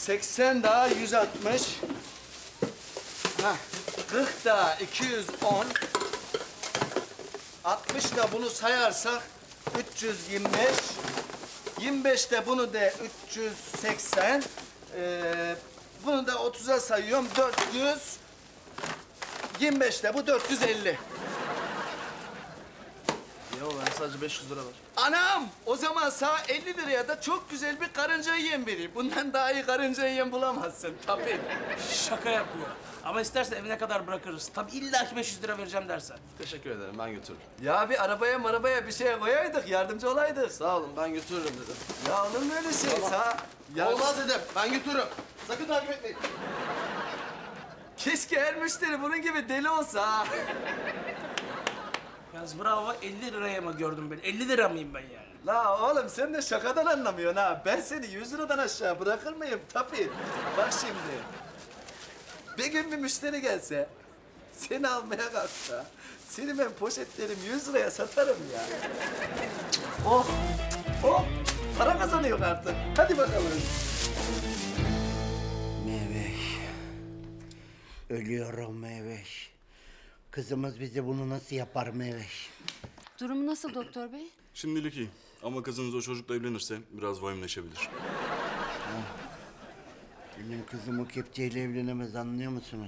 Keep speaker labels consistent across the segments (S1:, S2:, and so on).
S1: 80 daha 160. Hah, 40 daha 210. 60 da bunu sayarsak 325. 25 de bunu da 380. Bunu da 30'a sayıyorum 400. 25 de bu 450.
S2: Ya ben sadece 500 lira var.
S1: Anam! O zaman sağ 50 liraya da çok güzel bir karınca yem vereyim. Bundan daha iyi karınca yem bulamazsın tabii.
S3: Şaka yapıyor. Ama istersen evine kadar bırakırız. Tabii illa ki 500 lira vereceğim dersen.
S2: Teşekkür ederim, ben götürürüm.
S1: Ya bir arabaya bir şeye koyaydık, yardımcı olaydık.
S2: Sağ olun, ben götürürüm dedim.
S1: Ya olur mu öyle şey? Sağ... Ya...
S2: Olmaz dedim, ben götürürüm. Sakın takip etmeyin.
S1: Keşke her müşteri bunun gibi deli olsa ha.
S3: Yalnız bravo 50 liraya mı gördün beni? 50 lira mıyım ben yani?
S1: La oğlum sen de şakadan anlamıyorsun ha. Ben seni 100 liradan aşağı bırakır mıyım? Tabii. Bak şimdi. Bir gün bir müşteri gelse, seni almaya kalksa, seni ben poşetlerim 100 liraya satarım ya. Oh, oh. Para kazanıyor artık. Hadi bakalım.
S4: Meveş. Ölüyorum Meveş. Kızımız bize bunu nasıl yapar Meveş?
S5: Durumu nasıl doktor bey?
S6: Şimdilik iyi. Ama kızınız o çocukla evlenirse biraz vahimleşebilir.
S4: Benim kızım o kepçeyle evlenemez, anlıyor musunuz?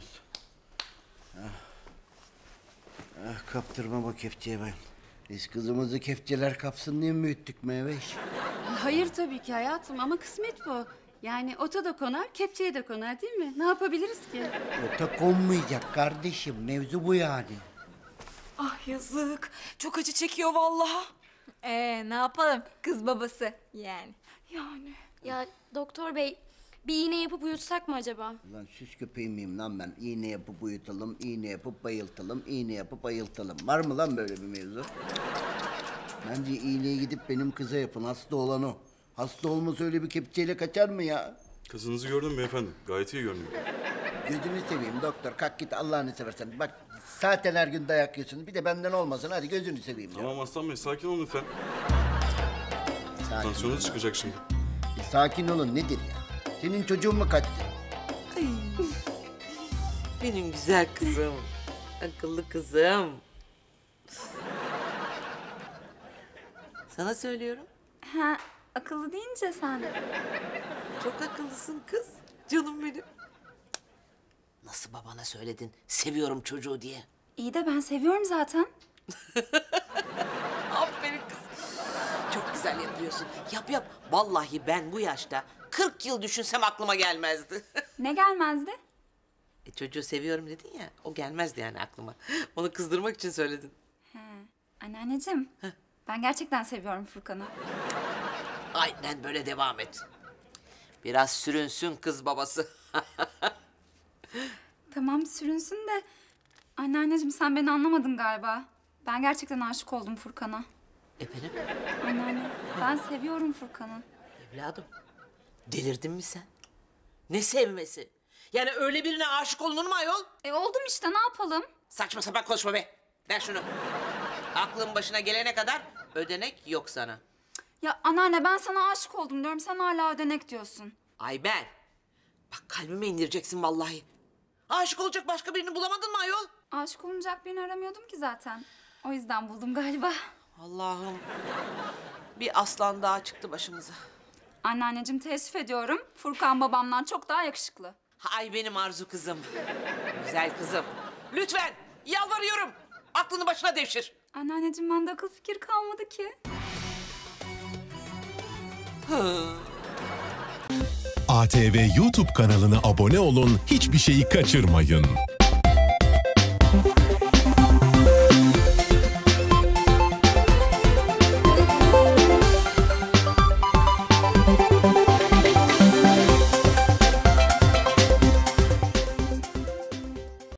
S4: Kaptırmam o kepçeye ben. Biz kızımızı kepçeler kapsın diye mi büyüttük Meveş?
S5: Hayır tabii ki hayatım ama kısmet bu. Yani ota da konar, kepçeye de konar değil mi? Ne yapabiliriz ki?
S4: Ota konmayacak kardeşim, mevzu bu yani.
S7: Ah yazık. Çok acı çekiyor vallahi.
S8: Ne yapalım? Kız babası yani.
S7: Yani.
S9: Ya doktor bey, bir iğne yapıp uyutsak mı acaba?
S4: Lan süs köpeği miyim lan ben? İğne yapıp uyutalım, iğne yapıp bayıltalım, iğne yapıp bayıltalım. Var mı lan böyle bir mevzu? Bence iğneyi gidip benim kıza yapın, hasta olan o. Hasta olmasa öyle bir kepçeyle kaçar mı ya?
S6: Kızınızı gördüm beyefendi. Gayet iyi görünüyor.
S4: Gözünü seveyim doktor, kalk git Allah'ını seversen. Bak zaten her gün dayak yiyorsun, bir de benden olmasın. Hadi gözünü seveyim ya.
S6: Tamam Aslan Bey, sakin olun lütfen.
S4: Sakin
S6: Tansiyonunuz
S4: olun.
S6: çıkacak şimdi.
S4: Sakin olun, nedir ya? Senin çocuğun mu kaçtı?
S10: Benim güzel kızım. Akıllı kızım. Sana söylüyorum.
S8: Ha, akıllı deyince sen.
S10: Çok akıllısın kız. Canım benim. Nasıl babana söyledin? Seviyorum çocuğu diye.
S8: İyi de ben seviyorum zaten.
S10: Aferin kız. Çok güzel yapıyorsun. Yap yap. Vallahi ben bu yaşta 40 yıl düşünsem aklıma gelmezdi.
S8: Ne gelmezdi?
S10: Çocuğu seviyorum dedin ya. O gelmezdi yani aklıma. Onu kızdırmak için söyledin.
S8: Anneanneciğim, ben gerçekten seviyorum Furkan'ı.
S10: Aynen böyle devam et. Biraz sürünsün kız babası.
S8: Tamam sürünsün de... Anneanneciğim sen beni anlamadın galiba. Ben gerçekten aşık oldum Furkan'a.
S10: Efendim?
S8: Anneanne, ben seviyorum Furkan'ı.
S10: Evladım, delirdin mi sen? Ne sevmesi? Yani öyle birine aşık olunur mu ayol?
S8: Oldum işte, ne yapalım?
S10: Saçma sapan konuşma be. Ver şunu. Aklın başına gelene kadar ödenek yok sana.
S8: Ya anneanne ben sana aşık oldum diyorum, sen hala ödenek diyorsun.
S10: Ayben, bak kalbime indireceksin vallahi. Aşık olacak başka birini bulamadın mı ayol?
S8: Aşık olunacak birini aramıyordum ki zaten. O yüzden buldum galiba.
S10: Allah'ım, bir aslan daha çıktı başımıza.
S8: Anneanneciğim teessüf ediyorum. Furkan babamdan çok daha yakışıklı.
S10: Ay benim Arzu kızım. Güzel kızım. Lütfen yalvarıyorum. Aklını başına devşir.
S8: Anneanneciğim bende akıl fikir kalmadı ki.
S11: ATV YouTube kanalına abone olun, hiçbir şeyi kaçırmayın.